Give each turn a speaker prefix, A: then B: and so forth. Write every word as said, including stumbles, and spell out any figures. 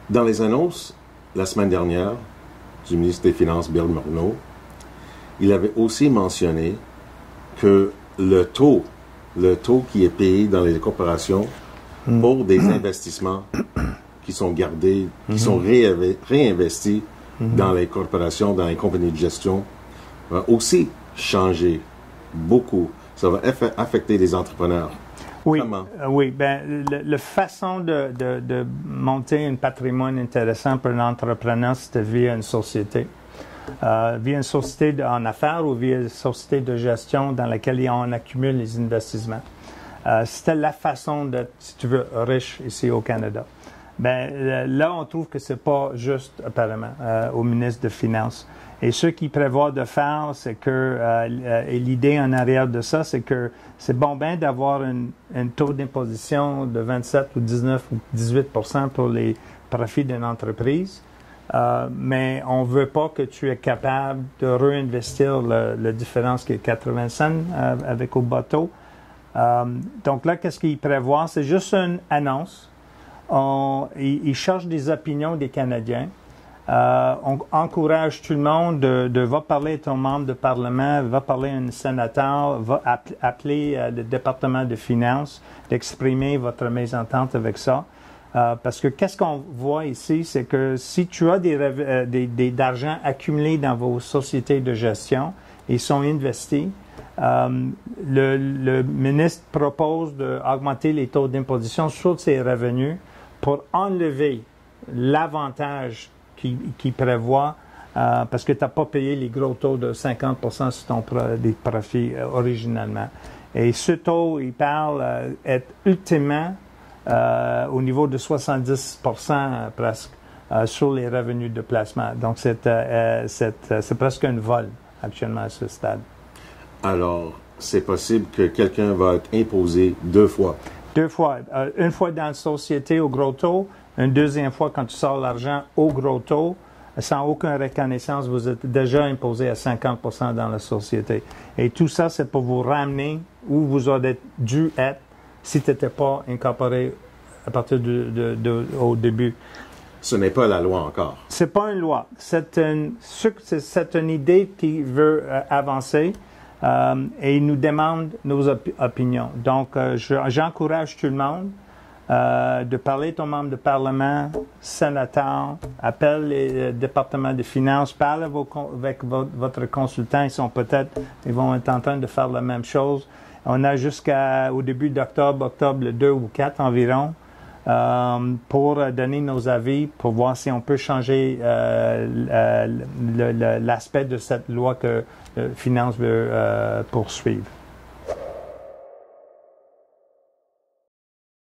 A: Dans les annonces, la semaine dernière, du ministre des Finances, Bill Morneau, il avait aussi mentionné que le taux, le taux qui est payé dans les corporations mm. pour des investissements qui sont gardés, qui mm-hmm. sont réinv- réinvestis mm-hmm. dans les corporations, dans les compagnies de gestion, va aussi changer beaucoup. Ça va eff- affecter les entrepreneurs.
B: Oui, euh, oui. Ben, la façon de, de, de monter un patrimoine intéressant pour un entrepreneur, c'était via une société. Euh, via une société de, en affaires ou via une société de gestion dans laquelle on accumule les investissements. Euh, c'était la façon d'être, si tu veux, riche ici au Canada. Ben, là, on trouve que c'est pas juste, apparemment, euh, au ministre des Finances. Et ce qu'il prévoit de faire, c'est que, euh, et l'idée en arrière de ça, c'est que c'est bon bien d'avoir un, un taux d'imposition de vingt-sept ou dix-neuf ou dix-huit pour cent pour les profits d'une entreprise, euh, mais on ne veut pas que tu es capable de réinvestir le, la différence qui est quatre-vingts cents euh, avec au bateau. Euh, donc là, qu'est-ce qu'il prévoit? C'est juste une annonce. On, il, il cherche des opinions des Canadiens. Euh, on encourage tout le monde de, de va parler à ton membre de parlement, va parler à un sénateur, va app, appeler euh, le département de finances, d'exprimer votre mésentente avec ça. Euh, parce que qu'est-ce qu'on voit ici, c'est que si tu as des, euh, des, des d'argent accumulé dans vos sociétés de gestion, ils sont investis. Euh, le, le ministre propose d'augmenter les taux d'imposition sur ces revenus pour enlever l'avantage qui, qui prévoit, euh, parce que tu n'as pas payé les gros taux de cinquante pour cent sur ton pro, des profits euh, originalement. Et ce taux, il parle, euh, est ultimement euh, au niveau de soixante-dix pour cent euh, presque euh, sur les revenus de placement. Donc, c'est, euh, c'est, euh, c'est presque un vol actuellement à ce stade.
A: Alors, c'est possible que quelqu'un va être imposé deux fois.
B: Deux fois. Euh, une fois dans la société au gros taux, une deuxième fois quand tu sors l'argent au gros taux, sans aucune reconnaissance, vous êtes déjà imposé à cinquante pour cent dans la société. Et tout ça, c'est pour vous ramener où vous auriez dû être si tu n'étais pas incorporé à partir de, de, de, au début.
A: Ce n'est pas la loi encore.
B: C'est pas une loi. C'est une, c'est une idée qui veut euh, avancer. Euh, et il nous demande nos op- opinions. Donc, euh, je, j'encourage tout le monde euh, de parler à ton membre de parlement, sénateur, appelle les euh, départements de finances, parle à vos, avec vo- votre consultant. Ils sont peut-être, ils vont être en train de faire la même chose. On a jusqu'au début d'octobre, octobre le deux ou quatre environ, euh, pour donner nos avis, pour voir si on peut changer euh, le, le, l'aspect de cette loi que la finance veut euh, poursuivre.